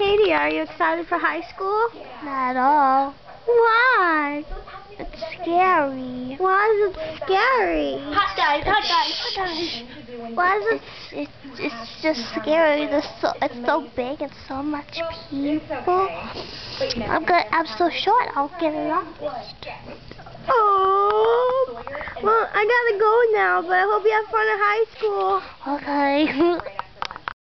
Katie, are you excited for high school? Not at all. Why? It's scary. Why is it scary? Hot guys. Why is It's just scary. It's so big and so much people. I'm so short. I'll get lost. Oh, well, I gotta go now, but I hope you have fun at high school. Okay.